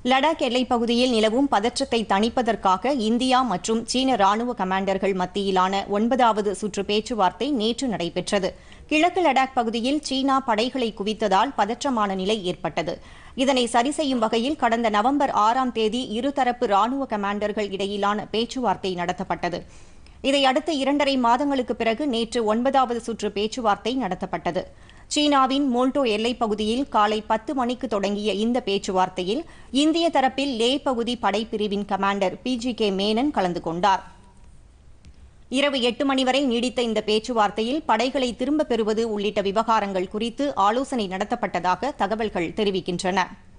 லடாக் எல்லைப் பகுதியில் நிலவும் பதற்றத்தை தணிப்பதற்காக இந்தியா மற்றும் சீன ராணுவ கமாண்டர்கள் மத்தியிலான 9வது சுற்று பேச்சுவார்த்தை நேற்று நடைபெற்றது. கிழக்கு லடாக் பகுதியில் சீனா படைகளை குவித்ததால் பதற்றமான நிலை ஏற்பட்டது. இதனை சரி செய்யும் வகையில் கடந்த நவம்பர் 6ஆம் தேதி இருதரப்பு ராணுவ கமாண்டர்கள் இடையிலான பேச்சுவார்த்தை நடத்தப்பட்டது. இதையடுத்து 2.5 மாதங்களுக்கு பிறகு நேற்று 9வது சுற்று பேச்சுவார்த்தை நடத்தப்பட்டது. சீனாவின் மோல்டோ எல்லைப் பகுதியில் காலை 10 மணிக்கு தொடங்கிய இந்த பேச்சுவார்த்தையில் இந்திய தரப்பில் லே பகுதி படைப்பிரிவின் கமாண்டர் PGK மேனன் கலந்து கொண்டார். இரவு 8 மணி வரை நீடித்த இந்த பேச்சுவார்த்தையில் படைகளை திரும்பப் பெறுவது உள்ளிட்ட விவகாரங்கள் குறித்து ஆலோசனை நடத்தப்பட்டதாக தகவல்கள் தெரிவிக்கின்றன.